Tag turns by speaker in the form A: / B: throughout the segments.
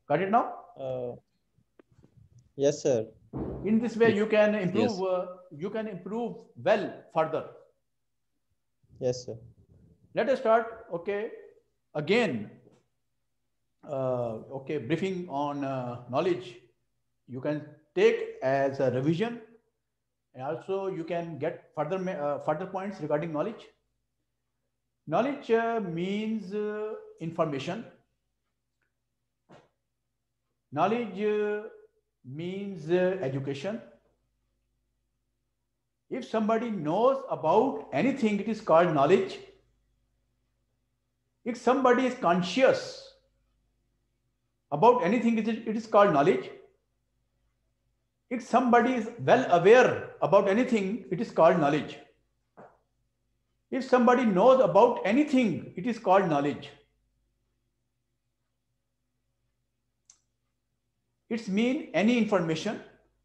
A: Got it now?
B: Uh, yes, sir.
A: In this way, you can improve.
B: Yes.
A: You can improve well further.
B: Yes, sir.
A: Let us start. Okay, again. Okay, briefing on knowledge. You can take as a revision, and also you can get further points regarding knowledge. Knowledge means information. Knowledge means education. If somebody knows about anything, it is called knowledge. If somebody is conscious about anything, it is called knowledge. If somebody is well aware about anything, it is called knowledge. If somebody knows about anything, it is called knowledge. It's mean any information,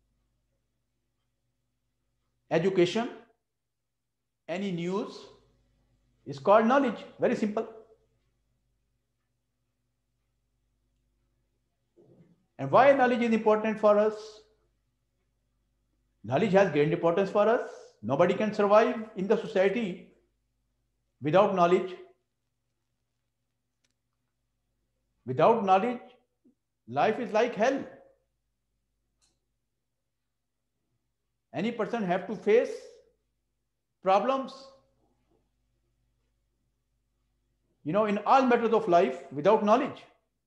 A: education, any news is called knowledge. Very simple. And why knowledge is important for us? Knowledge has great importance for us. Nobody can survive in the society without knowledge. Without knowledge, life is like hell. Any person have to face problems. In all matters of life, without knowledge.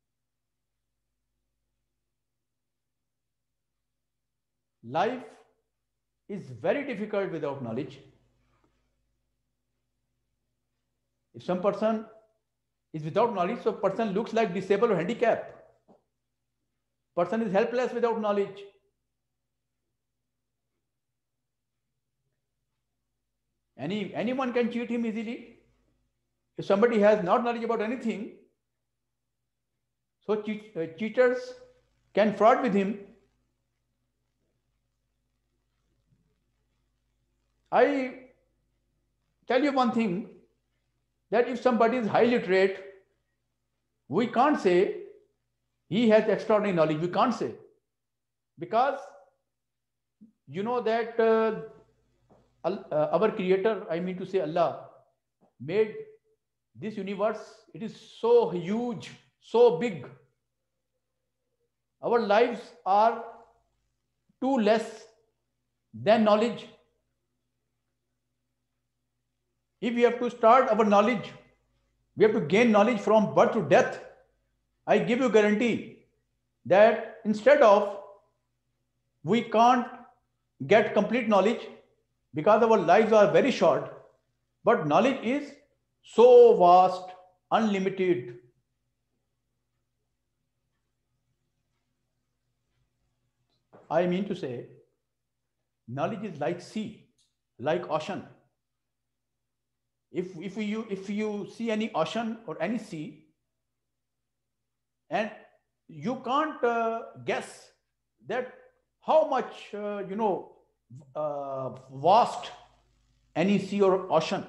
A: Life is very difficult without knowledge. If some person is without knowledge, so person looks like disabled or handicapped. Person is helpless without knowledge. Anyone can cheat him easily. If somebody has not knowledge about anything, so cheaters can fraud with him. I tell you one thing, that if somebody is highly literate, we can't say he has extraordinary knowledge. We can't say. Because you know that our creator, I mean to say Allah, made this universe. It is so huge, so big. Our lives are too less than knowledge. If we have to start our knowledge, we have to gain knowledge from birth to death. I give you guarantee that instead of we can't get complete knowledge because our lives are very short, but knowledge is so vast, unlimited. I mean to say, knowledge is like sea, like ocean. If you see any ocean or any sea, and you can't guess that how much vast any sea or ocean.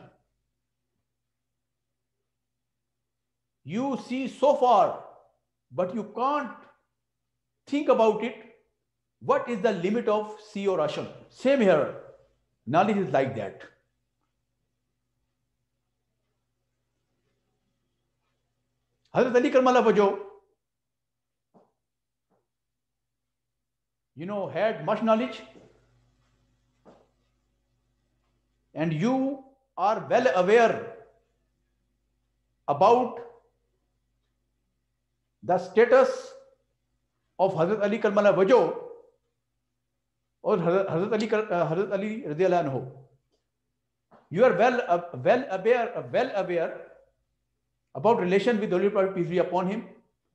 A: You see so far, but you can't think about it. What is the limit of sea or ocean? Same here. Knowledge is like that. Hazrat Ali Karmala Wajo, had much knowledge, and you are well aware about the status of Hazrat Ali Karmala Wajo or Hazrat Ali Radiallahu Anhu. You are well aware about relation with Holy Prophet, peace be upon him.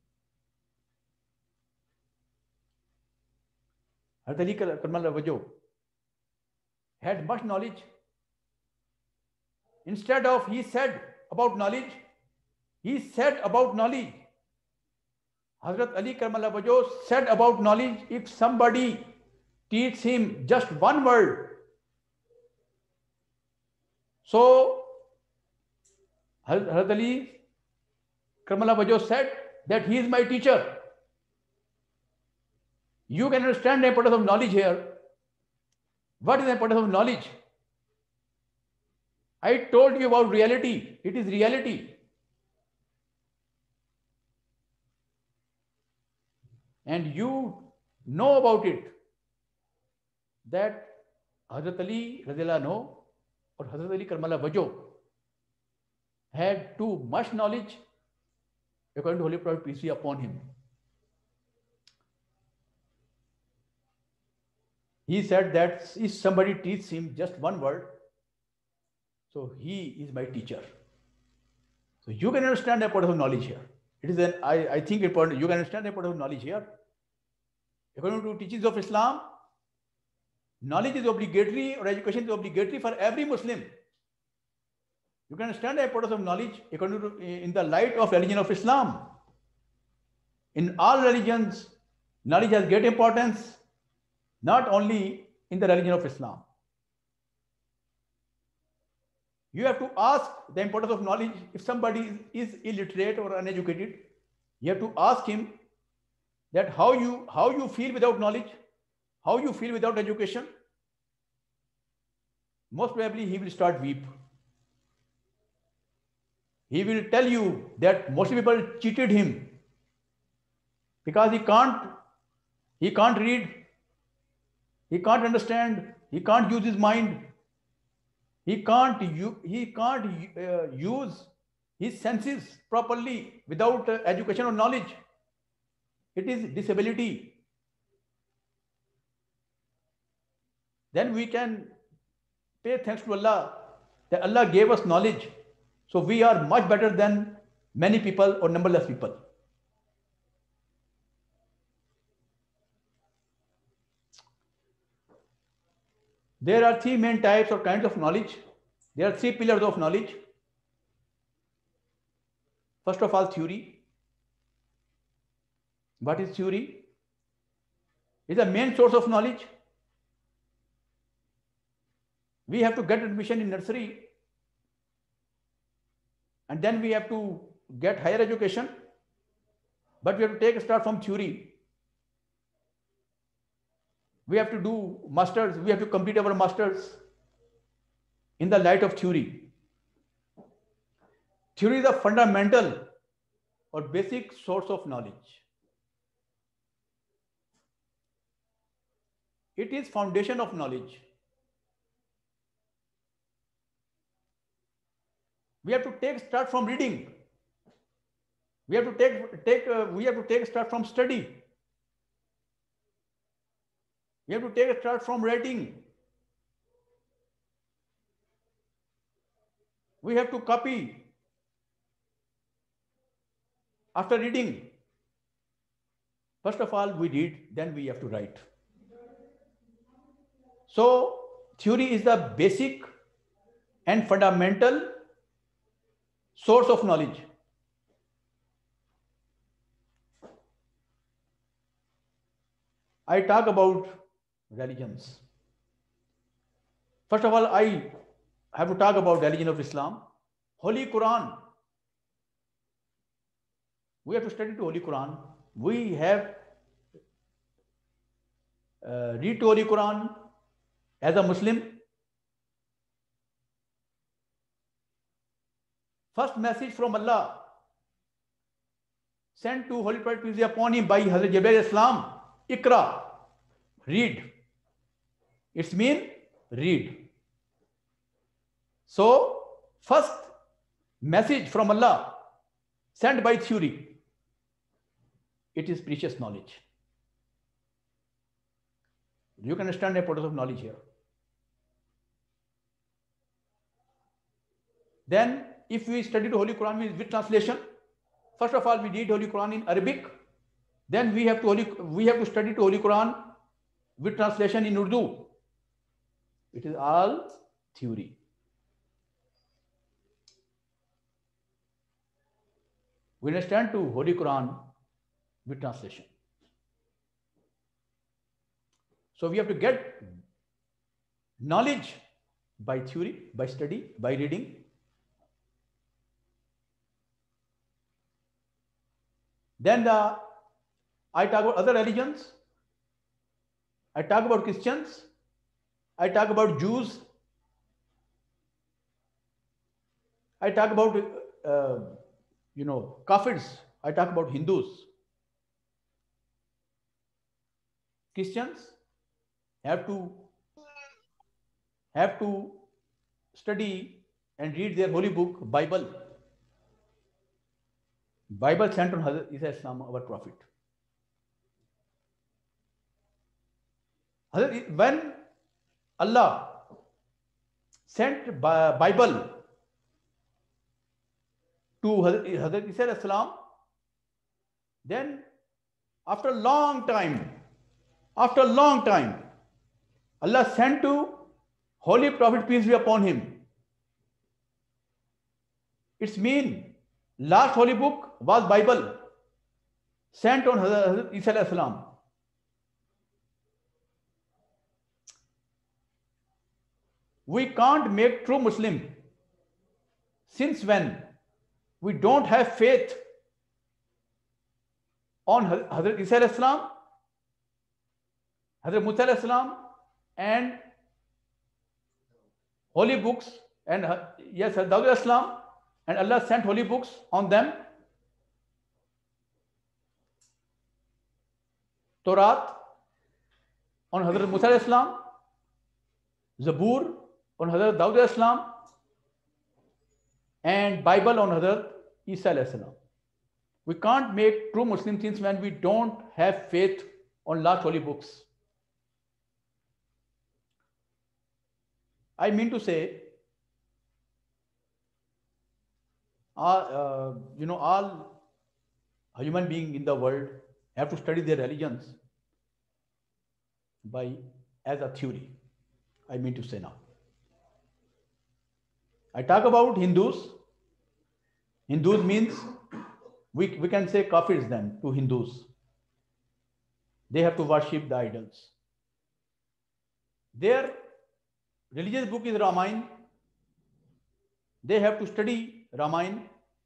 A: Hazrat Ali Karmala Wajo had much knowledge. Instead of he said about knowledge, Hazrat Ali Karmala Wajo said about knowledge, if somebody teaches him just one word, so Hazrat Ali Karmala Wajo said that he is my teacher. You can understand the importance of knowledge here. What is the importance of knowledge? I told you about reality. It is reality. And you know about it that Hazrat Ali Radhiyallahu anhu or Hazrat Ali Karmala Wajo had too much knowledge according to Holy Prophet peace be upon him. He said that if somebody teaches him just one word, so he is my teacher. So you can understand the importance of knowledge here. It is I think important. You can understand the importance of knowledge here. According to teachings of Islam, knowledge is obligatory or education is obligatory for every Muslim. You can understand the importance of knowledge according to, in the light of religion of Islam. In all religions, knowledge has great importance, not only in the religion of Islam. You have to ask the importance of knowledge. If somebody is illiterate or uneducated, you have to ask him that how you feel without knowledge, how you feel without education. Most probably he will start weep. He will tell you that most people cheated him because he can't read, he can't understand, he can't use his mind, he can't use his senses properly without education or knowledge. It is disability. Then we can pay thanks to Allah that Allah gave us knowledge. So we are much better than many people or numberless people. There are three main types or kinds of knowledge. There are three pillars of knowledge. First of all, theory. What is theory? It is the main source of knowledge. We have to get admission in nursery, and then we have to get higher education, but we have to take a start from theory. We have to do masters, we have to complete our masters in the light of theory. Theory is a fundamental or basic source of knowledge. It is foundation of knowledge. We have to take start from reading. We have to take start from study. We have to take a start from writing. We have to copy after reading. First of all, we read, then we have to write. So, theory is the basic and fundamental source of knowledge. I talk about religions. First of all, I have to talk about religion of Islam. Holy Quran. We have to study to Holy Quran. We have read to Holy Quran as a Muslim. First message from Allah sent to Holy Prophet peace be upon him by Hazrat Jibreel Islam. Ikra, read. It's mean read. So, first message from Allah sent by theory. It is precious knowledge. You can understand the importance of knowledge here. Then, if we study the Holy Quran with translation, first of all, we read Holy Quran in Arabic. Then we have to study the Holy Quran with translation in Urdu. It is all theory. We understand to Holy Quran with translation. So we have to get knowledge by theory, by study, by reading. Then I talk about other religions. I talk about Christians. I talk about Jews. I talk about, Kafirs. I talk about Hindus. Christians have to have to study and read their holy book, Bible. Bible sent on Hazrat Isa Islam, our prophet. When Allah sent Bible to Hazrat Isa Islam, then after a long time, Allah sent to Holy Prophet, peace be upon him. It's mean last holy book was Bible sent on Hazrat Isa Islam. We can't make true Muslim. Since when we don't have faith on Hazrat Isa Islam, Hazrat Musa Islam, and holy books, and yes, Dawud Islam, and Allah sent holy books on them. Torah on Hazrat Musa Islam, Zabur on Hazrat Dawud Islam, and Bible on Hazrat Isa Islam. We can't make true Muslim things when we don't have faith on last holy books. I mean to say, all human beings in the world have to study their religions as a theory. I mean to say now. I talk about Hindus. Hindus means we can say Kafirs then to Hindus. They have to worship the idols. Their religious book is Ramayana. They have to study Ramayana.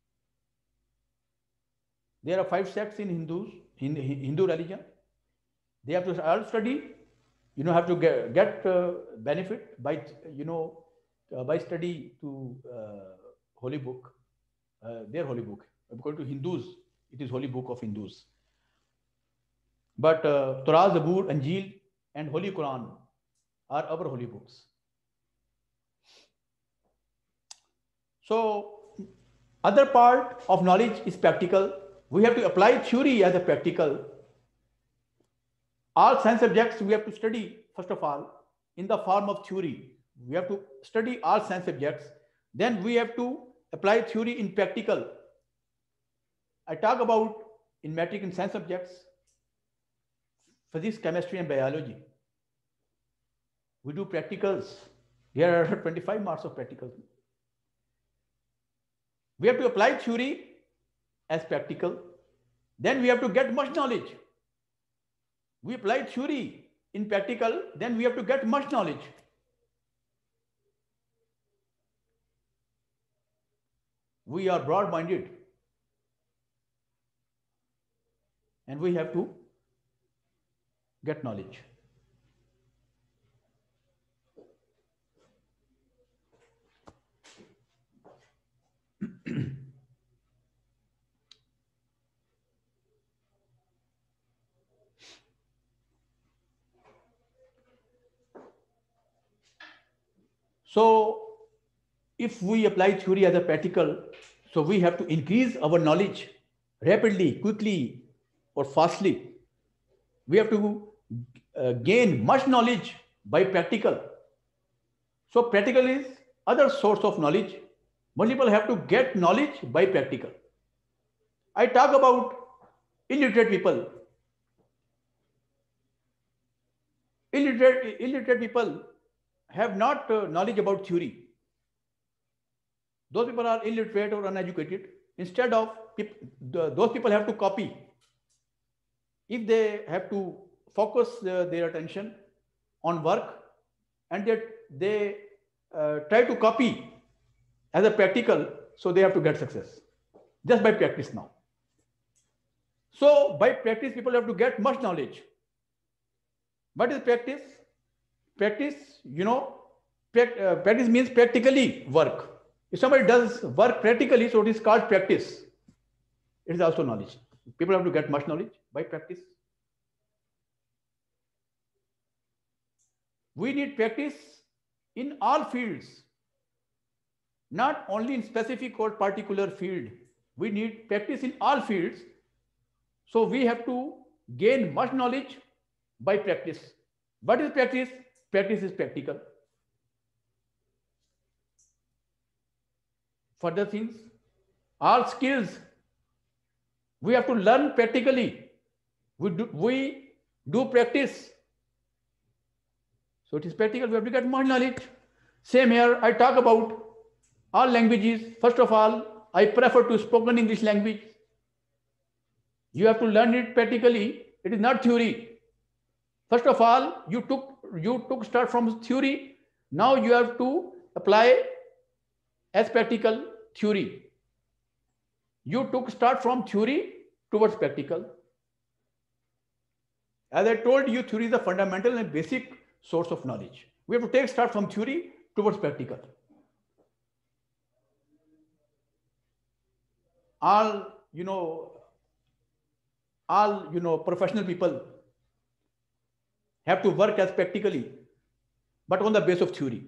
A: There are 5 sects in Hindu religion. They have to all study. Have to get benefit by by study to holy book, their holy book. According to Hindus, it is holy book of Hindus. But Torah, Zabur, Anjil, and Holy Quran are our holy books. So, other part of knowledge is practical. We have to apply theory as a practical. All science subjects we have to study, first of all, in the form of theory. We have to study all science subjects. Then we have to apply theory in practical. I talk about in metric and science subjects, physics, chemistry, and biology. We do practicals. There are 25 marks of practicals. We have to apply theory as practical. Then we have to get much knowledge. We apply theory in practical, then we have to get much knowledge. We are broad-minded. And we have to get knowledge. So, if we apply theory as a practical, so we have to increase our knowledge rapidly, quickly, or fastly. We have to gain much knowledge by practical. So, practical is other source of knowledge. Multiple have to get knowledge by practical. I talk about illiterate people. Illiterate people have not knowledge about theory. Those people are illiterate or uneducated. Instead of those people have to copy. If they have to focus their attention on work and they try to copy as a practical, so they have to get success just by practice now. So by practice, people have to get much knowledge. What is practice? Practice, practice means practically work. If somebody does work practically, so it is called practice. It is also knowledge. People have to get much knowledge by practice. We need practice in all fields, not only in specific or particular field. We need practice in all fields. So we have to gain much knowledge by practice. What is practice? Practice is practical. Further things, all skills we have to learn practically. We do practice. So it is practical. We have to get more knowledge. Same here. I talk about all languages. First of all, I prefer to spoken English language. You have to learn it practically. It is not theory. First of all, you took start from theory. Now you have to apply as practical theory. You took start from theory towards practical. As I told you, theory is the fundamental and basic source of knowledge. We have to take start from theory towards practical. All professional people have to work as practically, but on the base of theory.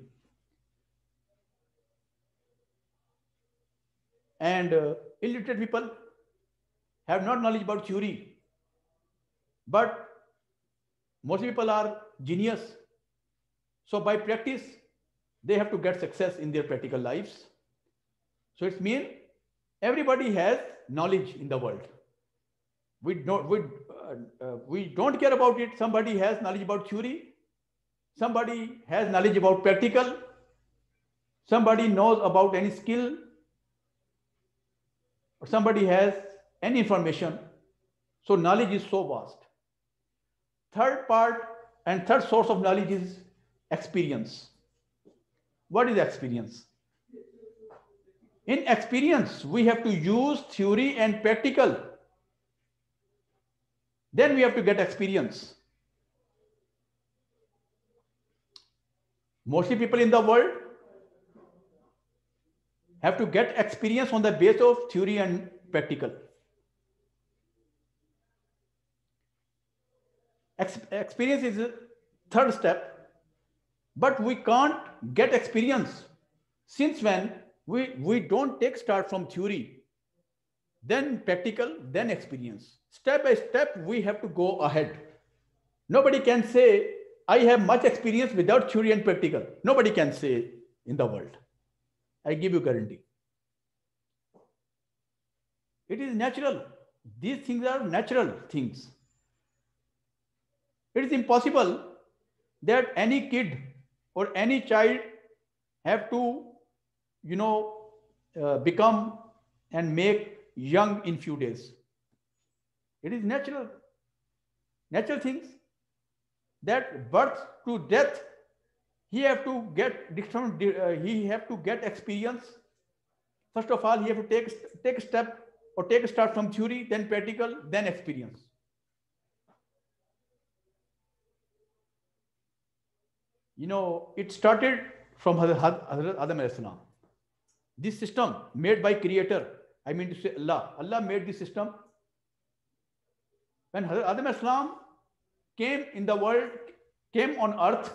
A: And illiterate people have not knowledge about theory, but most people are genius. So by practice, they have to get success in their practical lives. So it means everybody has knowledge in the world. We don't care about it. Somebody has knowledge about theory. Somebody has knowledge about practical. Somebody knows about any skill. Or somebody has any information. So knowledge is so vast. Third part and third source of knowledge is experience. What is experience? In experience, we have to use theory and practical. Then we have to get experience. Mostly people in the world have to get experience on the base of theory and practical. Experience is the third step, but we can't get experience since when we don't take start from theory, then practical, then experience. Step by step, we have to go ahead. Nobody can say, I have much experience without theory and practical. Nobody can say in the world. I give you guarantee. It is natural. These things are natural things. It is impossible that any kid or any child have to, become and make young in few days. It is natural things that birth to death, he have to get experience. First of all, he have to take a step or take a start from theory, then practical, then experience. It started from Hazrat Adam alayhi salam. This system made by Creator, I mean to say Allah. Allah made this system. When Hazrat Adam alayhi salam came in the world, came on earth,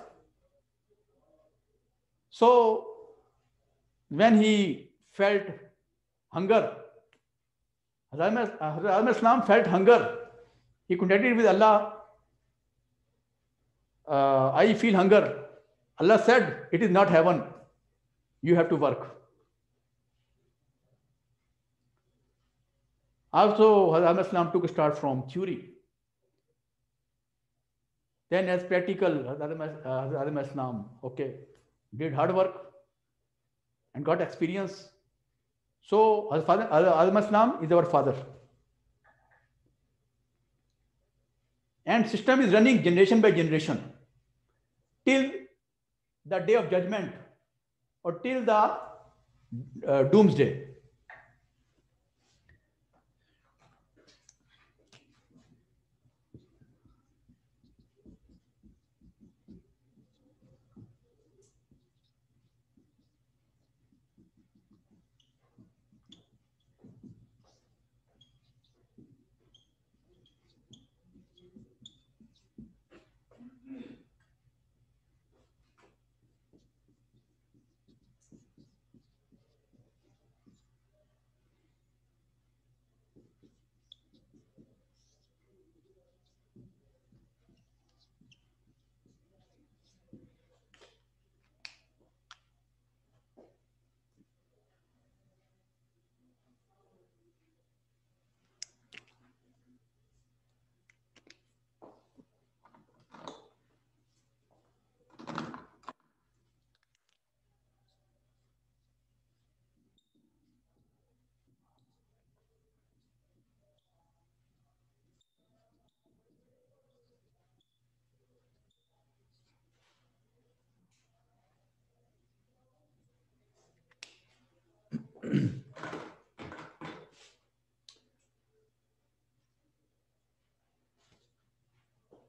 A: so when he felt hunger, Hazrat Adam alayhi salam felt hunger. He contacted with Allah. I feel hunger. Allah said, it is not heaven. You have to work. Also, Hazrat Adam Islam took a start from theory. Then as practical, Hazrat Adam Islam, did hard work and got experience. So, Hazrat Adam Islam is our father. And system is running generation by generation till the day of judgment or till the doomsday.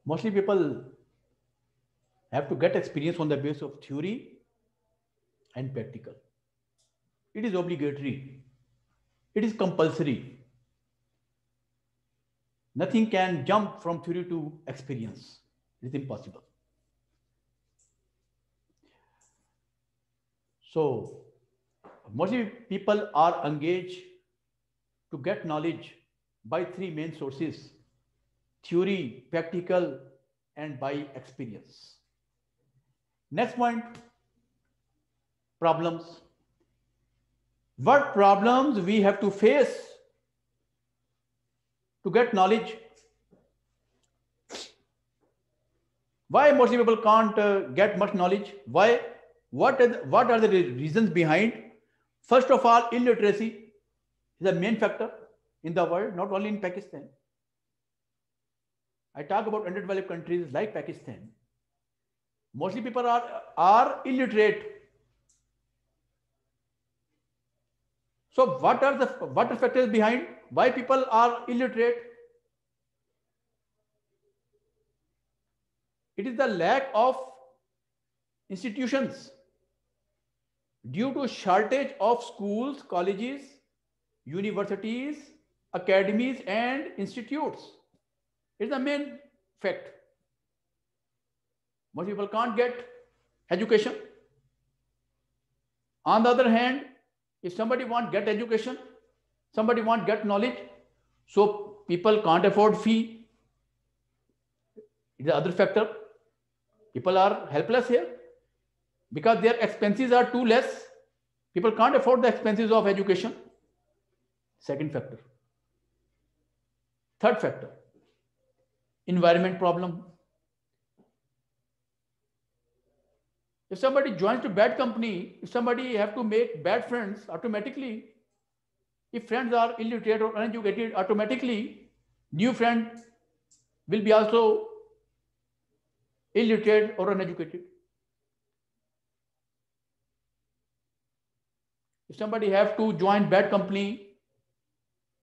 A: Mostly people have to get experience on the basis of theory and practical. It is obligatory. It is compulsory. Nothing can jump from theory to experience. It is impossible. So, mostly people are engaged to get knowledge by three main sources: theory, practical, and by experience. Next point, problems. What problems we have to face to get knowledge? Why mostly people can't get much knowledge? Why? What are the reasons behind? First of all, illiteracy is a main factor in the world, not only in Pakistan. I talk about underdeveloped countries like Pakistan. Mostly people are illiterate. So what are the factors behind why people are illiterate? It is the lack of institutions due to shortage of schools, colleges, universities, academies, and institutes. It's the main fact. Most people can't get education. On the other hand, if somebody wants get education, somebody wants get knowledge, so people can't afford fee. It's the other factor. People are helpless here because their expenses are too less. People can't afford the expenses of education. Second factor. Third factor, environment problem. If somebody joins to bad company, if somebody have to make bad friends, automatically, if friends are illiterate or uneducated, automatically new friend will be also illiterate or uneducated. If somebody have to join bad company,